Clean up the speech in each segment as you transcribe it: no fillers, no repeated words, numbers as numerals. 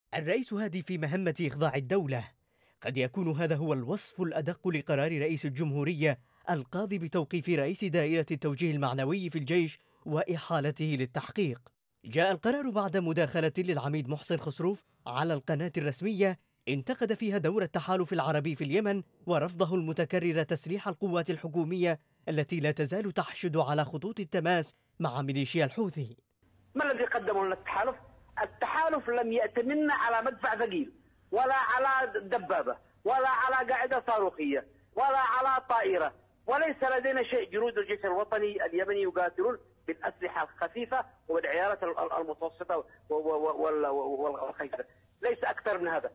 الرئيس هادي في مهمة إخضاع الدولة. قد يكون هذا هو الوصف الأدق لقرار رئيس الجمهورية القاضي بتوقيف رئيس دائرة التوجيه المعنوي في الجيش وإحالته للتحقيق. جاء القرار بعد مداخلة للعميد محسن خسروف على القناة الرسمية انتقد فيها دور التحالف العربي في اليمن ورفضه المتكرر تسليح القوات الحكومية التي لا تزال تحشد على خطوط التماس مع ميليشيا الحوثي. ما الذي قدمه لنا التحالف؟ التحالف لم يأت منا على مدفع ثقيل ولا على دبابة ولا على قاعدة صاروخية ولا على طائرة، وليس لدينا شيء. جنود الجيش الوطني اليمني يقاتلون بالأسلحة الخفيفة والعيارات المتوسطة والخفيفة، ليس أكثر من هذا.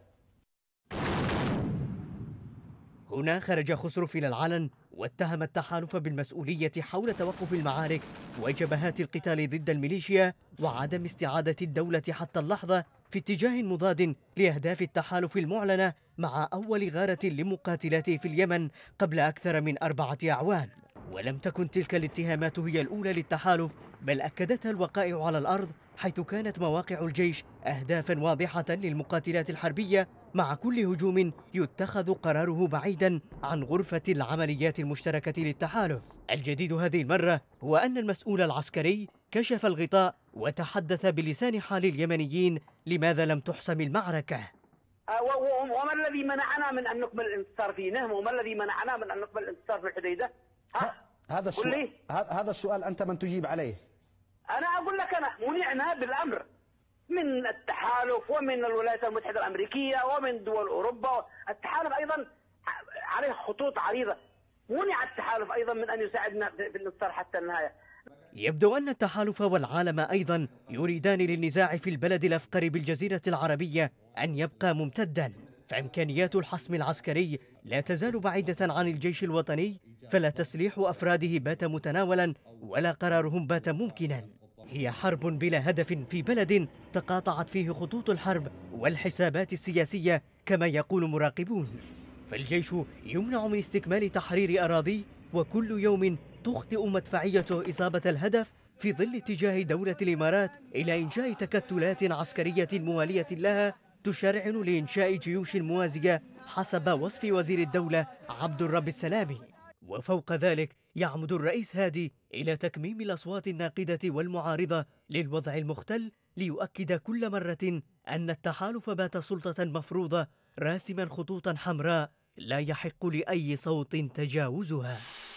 هنا خرج خسروف إلى العلن واتهم التحالف بالمسؤولية حول توقف المعارك وجبهات القتال ضد الميليشيا وعدم استعادة الدولة حتى اللحظة في اتجاه مضاد لأهداف التحالف المعلنة مع أول غارة لمقاتلاته في اليمن قبل أكثر من 4 أعوام. ولم تكن تلك الاتهامات هي الأولى للتحالف، بل أكدتها الوقائع على الأرض، حيث كانت مواقع الجيش أهدافا واضحة للمقاتلات الحربية مع كل هجوم يتخذ قراره بعيدا عن غرفة العمليات المشتركة للتحالف. الجديد هذه المرة هو أن المسؤول العسكري كشف الغطاء وتحدث بلسان حال اليمنيين لماذا لم تحسم المعركة. وما الذي منعنا من أن نكمل الانتصار في نهم؟ وما الذي منعنا من أن نكمل الانتصار في الحديدة؟ هذا السؤال أنت من تجيب عليه. أنا أقول لك، أنا منعنا بالأمر من التحالف ومن الولايات المتحدة الأمريكية ومن دول أوروبا. التحالف أيضا عليه خطوط عريضة، منع التحالف أيضا من أن يساعدنا في الانتصار حتى النهاية. يبدو أن التحالف والعالم أيضا يريدان للنزاع في البلد الأفقر بالجزيرة العربية أن يبقى ممتدا، فإمكانيات الحسم العسكري لا تزال بعيدة عن الجيش الوطني، فلا تسليح أفراده بات متناولا ولا قرارهم بات ممكنا. هي حرب بلا هدف في بلد تقاطعت فيه خطوط الحرب والحسابات السياسية كما يقول مراقبون. فالجيش يمنع من استكمال تحرير أراضي، وكل يوم تخطئ مدفعيته إصابة الهدف في ظل اتجاه دولة الإمارات إلى إنشاء تكتلات عسكرية موالية لها تشرعن لإنشاء جيوش موازية حسب وصف وزير الدولة عبد الرب السلامي. وفوق ذلك يعمد الرئيس هادي إلى تكميم الأصوات الناقدة والمعارضة للوضع المختل، ليؤكد كل مرة أن التحالف بات سلطة مفروضة راسما خطوطا حمراء لا يحق لأي صوت تجاوزها.